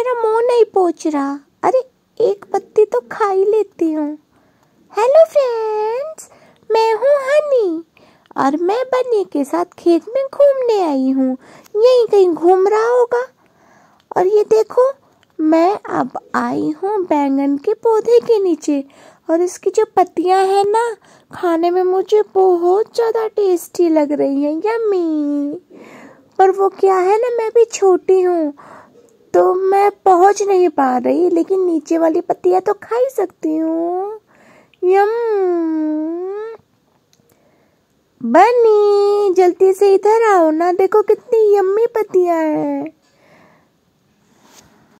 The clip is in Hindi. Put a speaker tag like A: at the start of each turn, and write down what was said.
A: मेरा मुंह नहीं पोंछ रहा। अरे एक पत्ती तो खा ही लेती हूँ। हेलो फ्रेंड्स, मैं हूँ हनी और मैं बन्नी के साथ खेत में घूमने आई हूँ। यहीं कहीं घूम रहा होगा। और ये देखो, मैं अब आई हूँ बैंगन के पौधे के नीचे और इसकी जो पत्तियां हैं ना, खाने में मुझे बहुत ज़्यादा टेस्टी लग रही हैं, यम्मी। पर वो क्या है ना, मैं भी छोटी हूँ तो मैं पहुँच नहीं पा रही, लेकिन नीचे वाली पत्तियां तो खा ही सकती हूँ। यम। बनी, जल्दी से इधर आओ ना, देखो कितनी यम्मी पत्तियां हैं।